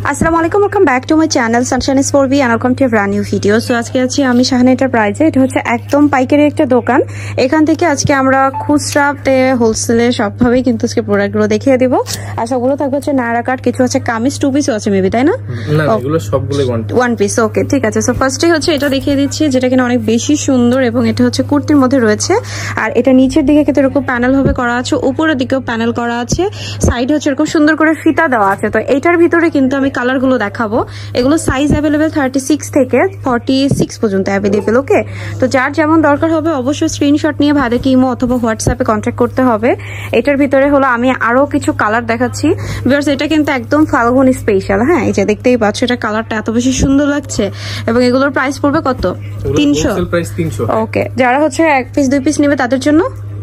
আসসালামু আলাইকুম, welcome back to my channel sunshine is for B and welcome to brand new video. So আজকে আছি আমি শাহানা এন্টারপ্রাইজে। এটা হচ্ছে একদম পাইকারি একটা দোকান। এখান থেকে আজকে আমরা খুচরাতে হোলসেলে সবভাবেই কিন্তু আজকে প্রোডাক্টগুলো দেখিয়ে দিব। আর সবগুলো থাকবে হচ্ছে নায়রা কাট, কিছু আছে কামিজ, টু পিসও আছে মেবি, তাই না? না, এগুলো সবগুলো ওয়ান পিস। ওকে, ঠিক আছে। সো ফার্স্টে হচ্ছে এটা দেখিয়ে দিচ্ছি, যেটা কিনা অনেক বেশি সুন্দর এবং এটা হচ্ছে কুর্তির মধ্যে রয়েছে। আর এটা নিচের দিকে কিন্তু এরকম প্যানেল ভাবে করা আছে, উপরের দিকেও প্যানেল করা আছে, সাইডে হচ্ছে এরকম সুন্দর করে ফিতা দেওয়া আছে। তো এইটার ভিতরে কিন্তু আমি কালারগুলো দেখাবো। এগুলো সাইজ অ্যাভেলেবেল 36 থেকে 46 পর্যন্ত অ্যাভেলেবেল। ওকে, তো যার যেমন দরকার হবে অবশ্যই স্ক্রিনশট নিয়ে ভাইদেরকে ইমো অথবা হোয়াটসঅ্যাপে কন্ট্যাক্ট করতে হবে। এটার ভিতরে হলো আমি আরো কিছু কালার দেখাচ্ছি বিকজ এটা কিন্তু একদম ফাল্গুনি স্পেশাল। হ্যাঁ, এই যে দেখতেই পাচ্ছ, এটা কালারটা এত বেশি সুন্দর লাগছে এবং এগুলোর প্রাইস পড়বে কত? 300। ওকে, যারা হচ্ছে এক পিস দুই পিস নেবে তাদের জন্য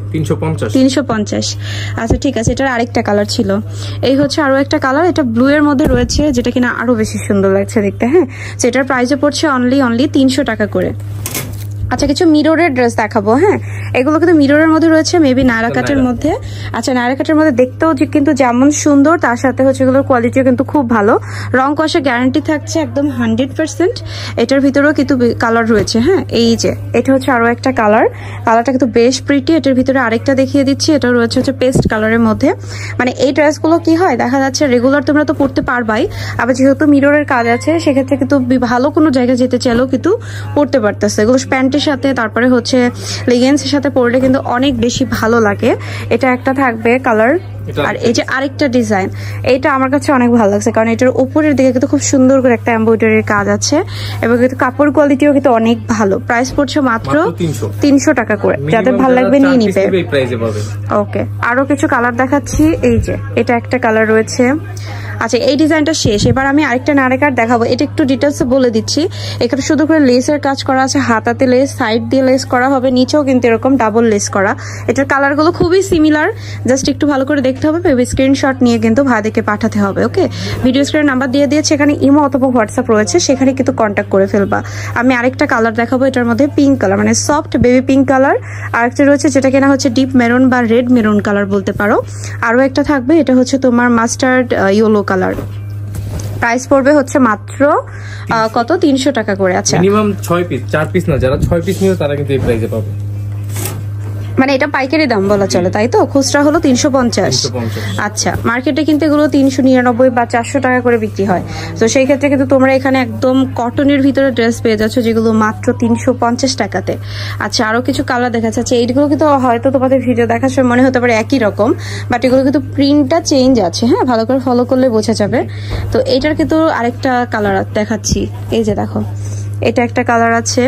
350। আচ্ছা ঠিক আছে। এটার আরেকটা কালার ছিল, এই হচ্ছে আরো একটা কালার, এটা ব্লু এর মধ্যে রয়েছে, যেটা কিনা আরো বেশি সুন্দর লাগছে দেখতে। হ্যাঁ, সেটার প্রাইসে পড়ছে অনলি 300 টাকা করে। আচ্ছা, কিছু মিররের ড্রেস দেখাবো। হ্যাঁ, এগুলো কিন্তু মিররের মধ্যে রয়েছে, মেবি নায়রা কাটের মধ্যে। আচ্ছা, নায়রা কাটের মধ্যে দেখতেও কিন্তু যেমন সুন্দর, তার সাথে হচ্ছে এগুলোর কোয়ালিটিও কিন্তু খুব ভালো, রং কষা গ্যারান্টি থাকছে একদম 100%। এটার ভিতরেও কিন্তু কালার রয়েছে। হ্যাঁ, এই যে এটা হচ্ছে আরো একটা কালারটা কিন্তু বেশ প্রিটি। এটার ভিতরে আরেকটা দেখিয়ে দিচ্ছি, এটা রয়েছে হচ্ছে পেস্ট কালারের মধ্যে। মানে এই ড্রেসগুলো কি হয় দেখা যাচ্ছে রেগুলার তোমরা তো পড়তে পারবাই, আবার যেহেতু মিররের কাজ আছে সেক্ষেত্রে কিন্তু ভালো কোনো জায়গায় যেতে চাইলেও কিন্তু পড়তে পারতেছে। এগুলো প্যান্টের সাথে তারপরে হচ্ছে লেগিংসের সাথে পরলে কিন্তু অনেক বেশি ভালো লাগে। এটা একটা থাকবে কালার। আর এই যে আরেকটা ডিজাইন, এটা আমার কাছে অনেক ভালো লাগছে, কারণ এটার উপরের দিকে কিন্তু খুব সুন্দর করে একটা এমব্রয়ডারির কাজ আছে এবং কিন্তু কাপড় কোয়ালিটিও কিন্তু অনেক ভালো। প্রাইস পড়ছে মাত্র 300 টাকা করে। যাদের ভালো লাগবে নিয়ে নিবে। ওকে, আরো কিছু কালার দেখাচ্ছি। এই যে এটা একটা কালার রয়েছে। আচ্ছা, এই ডিজাইনটা শেষ, এবার আমি আরেকটা নায়রা কাট দেখাবো। এটা একটু ডিটেলসে বলে দিচ্ছি। এখানে শুধু করে লেসের কাজ করা আছে, হাতাতে লেস, সাইড দিয়ে লেস করা হবে, নিচেও কিন্তু এরকম ডাবল লেস করা। এটার কালারগুলো খুবই সিমিলার, জাস্ট একটু ভালো করে দেখতে হবে, স্ক্রিনশট নিয়ে কিন্তু ভাইদেরকে পাঠাতে হবে। ওকে, ভিডিও স্ক্রিনের নাম্বার দিয়ে দিয়েছে, এখানে ইমো অথবা হোয়াটসঅ্যাপ রয়েছে, সেখানে কিন্তু কন্ট্যাক্ট করে ফেলবা। আমি আরেকটা কালার দেখাবো, এটার মধ্যে পিঙ্ক কালার, মানে সফট বেবি পিঙ্ক কালার। আরেকটা রয়েছে যেটা কিনা হচ্ছে ডিপ মেরুন বা রেড মেরুন কালার বলতে পারো। আরো একটা থাকবে, এটা হচ্ছে তোমার মাস্টার্ড ইয়েলো কালার। প্রাইস পড়বে হচ্ছে মাত্র কত? 300 টাকা করে। আচ্ছা, মিনিমাম 6 পিস, 4 পিস না, যারা 6 পিস নিবে তারা কিন্তু এই প্রাইসে পাবে। মানে এটা পাইকারি দাম বলা চলে, তাই তো? খুচরা হলো 350। আচ্ছা, মার্কেটে কিন্তু এগুলো 399 বা 400 টাকা করে বিক্রি হয়। তো সেই ক্ষেত্রে কিন্তু তোমরা এখানে একদম কটনের ভিতরে ড্রেস পেয়ে যাচ্ছ, যেগুলো মাত্র 350 টাকাতে। আচ্ছা, আরো কিছু কালার দেখা যাচ্ছে। এইগুলো কিন্তু হয়তো তোমাদের ভিডিও দেখার সময় মনে হতে পারে একই রকম, বাট এগুলো কিন্তু প্রিন্টটা চেঞ্জ আছে। হ্যাঁ, ভালো করে ফলো করলে বোঝা যাবে। তো এটার কিন্তু আরেকটা কালার দেখাচ্ছি। এই যে দেখো, এটা একটা কালার আছে,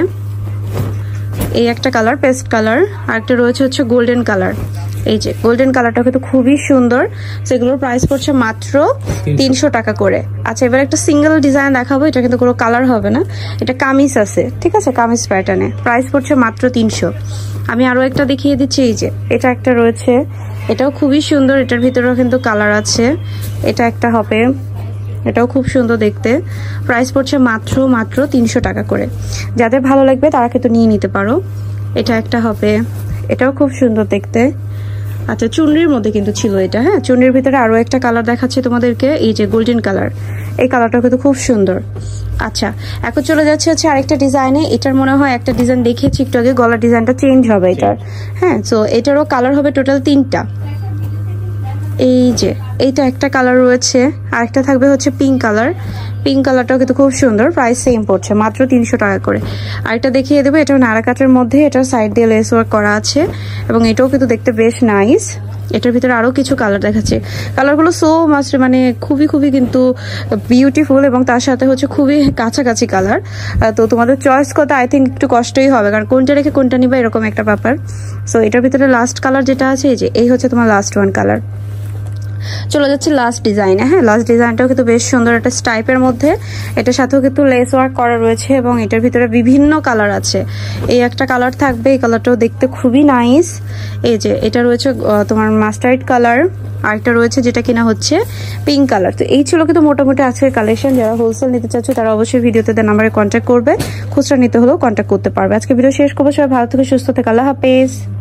এই একটা কালার পেস্ট কালার, আর একটা রয়েছে হচ্ছে গোল্ডেন কালার। এই যে গোল্ডেন কালারটা কিন্তু খুবই সুন্দর। সেগুলোর প্রাইস পড়ছে মাত্র 300 টাকা করে। আচ্ছা, এবার একটা সিঙ্গেল ডিজাইন দেখাবো, এটা কিন্তু কোনো কালার হবে না, এটা কামিজ আছে, ঠিক আছে, কামিজ প্যাটার্নে। প্রাইস পড়ছে মাত্র 300। আমি আরো একটা দেখিয়ে দিচ্ছি। এই যে এটা একটা রয়েছে, এটাও খুবই সুন্দর, এটার ভিতরেও কিন্তু কালার আছে। এটা একটা হবে, এটাও খুব সুন্দর দেখতে। প্রাইস পড়ছে মাত্র 300 টাকা করে। যাদের ভালো লাগবে তারা কিন্তু নিয়ে নিতে পারো। এটা একটা হবে, এটাও খুব সুন্দর দেখতে। আচ্ছা, চুনরির মধ্যে কিন্তু ছিল এটা। হ্যাঁ, চুনরির ভিতরে আরো একটা কালার দেখাচ্ছি তোমাদেরকে, এই যে গোল্ডেন কালার, এই কালারটা কিন্তু খুব সুন্দর। আচ্ছা, এখন চলে যাচ্ছে হচ্ছে আরেকটা ডিজাইনে। এটার মনে হয় একটা ডিজাইন দেখিয়েছি একটু আগে, গলার ডিজাইনটা চেঞ্জ হবে এটার। হ্যাঁ, তো এটারও কালার হবে টোটাল 3টা। এই যে এইটা একটা কালার রয়েছে, আরেকটা থাকবে হচ্ছে পিঙ্ক কালার। পিঙ্ক কালারটাও কিন্তু খুব সুন্দর, প্রাইস সেম পড়ছে মাত্র 300 টাকা করে। আরেকটা দেখিয়ে দেবো, এটাও নায়রা কাটের মধ্যে, এটার সাইড দিয়ে লেস ওয়ার্ক করা আছে এবং এটাও কিন্তু দেখতে বেশ নাইস। এটার ভিতরে আরো কিছু কালার দেখাচ্ছে, কালারগুলো সো মাচ মানে খুবই কিন্তু বিউটিফুল এবং তার সাথে হচ্ছে খুবই কাছাকাছি কালার। তো তোমাদের চয়েস করতে আই থিঙ্ক একটু কষ্টই হবে, কারণ কোনটা রেখে কোনটা নিবা এরকম একটা ব্যাপার। সো এটার ভিতরে লাস্ট কালার যেটা আছে, এই যে এই হচ্ছে তোমার লাস্ট ওয়ান কালার। চলে যাচ্ছে লাস্ট ডিজাইনে। হ্যাঁ, লাস্ট ডিজাইনটাও কিন্তু বেশ সুন্দর, একটা স্টাইপের মধ্যে, এটার সাথেও কিন্তু লেস ওয়ার্ক করা রয়েছে এবং এটার ভিতরে বিভিন্ন কালার আছে। এই একটা কালার থাকবে, এই কালারটাও দেখতে খুবই নাইস। এই যে এটা রয়েছে তোমার মাস্টার্ড কালার, আরেকটা রয়েছে যেটা কিনা হচ্ছে পিঙ্ক কালার। তো এই ছিল কিন্তু মোটামুটি আজকের কালেকশন। যারা হোলসেল নিতে চাচ্ছ তারা অবশ্যই ভিডিওতে দেওয়া নাম্বারে কন্ট্যাক্ট করবে, খুচরা নিতে হলেও কন্ট্যাক্ট করতে পারবে। আজকে ভিডিও শেষ করবো, সবাই ভালো থেকে সুস্থ থেকে, আল্লাহ হাফেজ।